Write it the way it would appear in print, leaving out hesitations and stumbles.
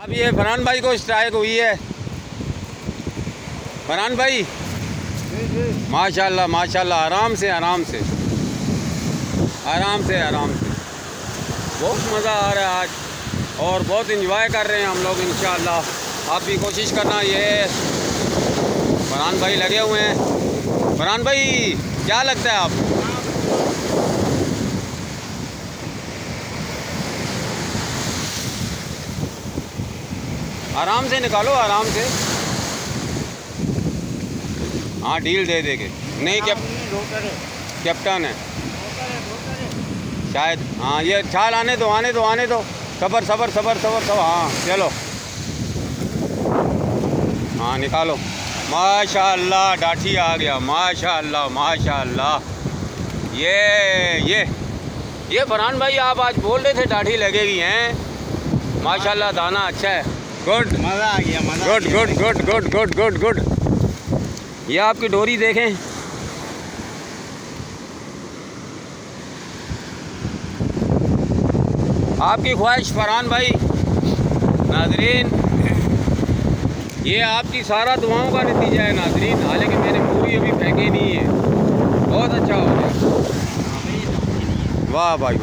अब ये फरहान भाई को स्ट्राइक हुई है। फरहान भाई माशाल्लाह माशाल्लाह, आराम से आराम से आराम से आराम से, बहुत मज़ा आ रहा है आज और बहुत इंजॉय कर रहे हैं हम लोग इंशाअल्लाह। आप भी कोशिश करना। ये फरहान भाई लगे हुए हैं। फरहान भाई क्या लगता है आप? आराम से निकालो, आराम से। हाँ डील दे देंगे। नहीं कैप्टन है शायद। हाँ ये छाल आने दो आने दो आने दो। सबर सबर सबर सबर सबर। हाँ चलो, हाँ निकालो। माशाअल्लाह डाठी आ गया। माशाअल्लाह माशाअल्लाह। ये फरहान भाई आप आज बोल रहे थे डाठी लगेगी हैं। माशाअल्लाह दाना अच्छा है। गुड, मज़ा आ गया। Good good good good good good good. ये आपकी डोरी देखें। आपकी ख्वाहिश फरहान भाई। नाजरीन ये आपकी सारा दुआओं का नतीजा है नाजरीन। हालांकि मैंने पूरी अभी फेंकी नहीं है। बहुत अच्छा हो गया। वाह भाई।